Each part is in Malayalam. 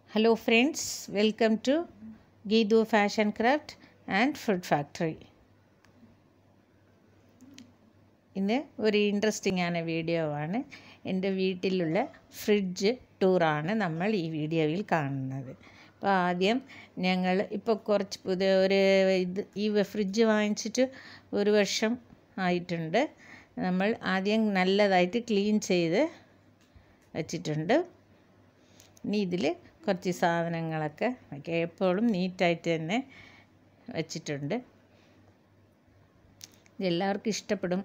Hello friends, welcome to GEETHU Fashion Craft and Food Factory. ഇന്ന് ഒരു ഇൻട്രസ്റ്റിംഗ് ആണ് വീഡിയോ ആണ്. എൻ്റെ വീട്ടിലുള്ള ഫ്രിഡ്ജ് ടൂറാണ് നമ്മൾ ഈ വീഡിയോയിൽ കാണുന്നത്. അപ്പോൾ ആദ്യം ഞങ്ങൾ ഇപ്പോൾ കുറച്ച് ഈ ഫ്രിഡ്ജ് വാങ്ങിച്ചിട്ട് ഒരു വർഷം ആയിട്ടുണ്ട്. നമ്മൾ ആദ്യം നല്ലതായിട്ട് ക്ലീൻ ചെയ്ത് വെച്ചിട്ടുണ്ട്. ഇനി ഇതിൽ കുറച്ച് സാധനങ്ങളൊക്കെ എപ്പോഴും നീറ്റായിട്ട് തന്നെ വെച്ചിട്ടുണ്ട്. ഇതെല്ലാവർക്കും ഇഷ്ടപ്പെടും.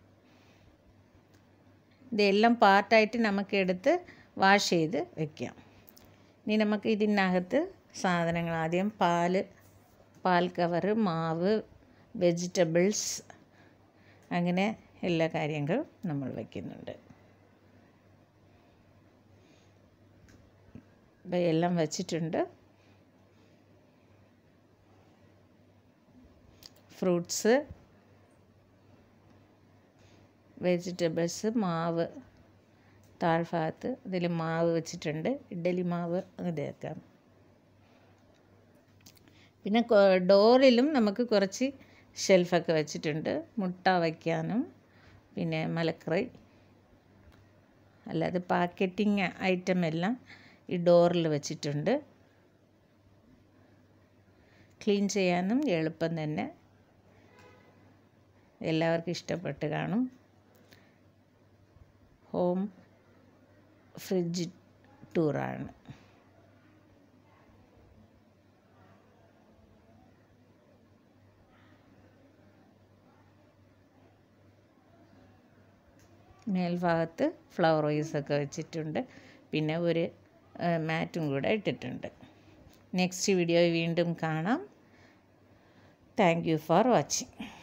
ഇതെല്ലാം പാർട്ടായിട്ട് നമുക്ക് എടുത്ത് വാഷ് ചെയ്ത് വെക്കാം. ഇനി നമുക്ക് ഇതിനകത്ത് സാധനങ്ങൾ ആദ്യം പാൽ കവറ്, മാവ്, വെജിറ്റബിൾസ്, അങ്ങനെ എല്ലാ കാര്യങ്ങളും നമ്മൾ വയ്ക്കുന്നുണ്ട്. അപ്പോൾ എല്ലാം വച്ചിട്ടുണ്ട്. ഫ്രൂട്ട്സ്, വെജിറ്റബിൾസ്, മാവ് താഴ്ഭാഗത്ത് ഇതിൽ മാവ് വെച്ചിട്ടുണ്ട്. ഇഡ്ഡലി മാവ് ഇതൊക്കെ. പിന്നെ ഡോറിലും നമുക്ക് കുറച്ച് ഷെൽഫൊക്കെ വെച്ചിട്ടുണ്ട്. മുട്ട വയ്ക്കാനും പിന്നെ മലക്കറി അല്ലാതെ പാക്കറ്റിങ് ഐറ്റം എല്ലാം ഈ ഡോറിൽ വെച്ചിട്ടുണ്ട്. ക്ലീൻ ചെയ്യാനും എളുപ്പം തന്നെ. എല്ലാവർക്കും ഇഷ്ടപ്പെട്ട് കാണും. ഹോം ഫ്രിഡ്ജ് ടൂറാണ്. മേൽഭാഗത്ത് ഫ്ലവർ വൈസൊക്കെ വെച്ചിട്ടുണ്ട്. പിന്നെ ഒരു മാറ്റും കൂടെ ഇട്ടിട്ടുണ്ട്. നെക്സ്റ്റ് വീഡിയോ വീണ്ടും കാണാം. Thank you for watching.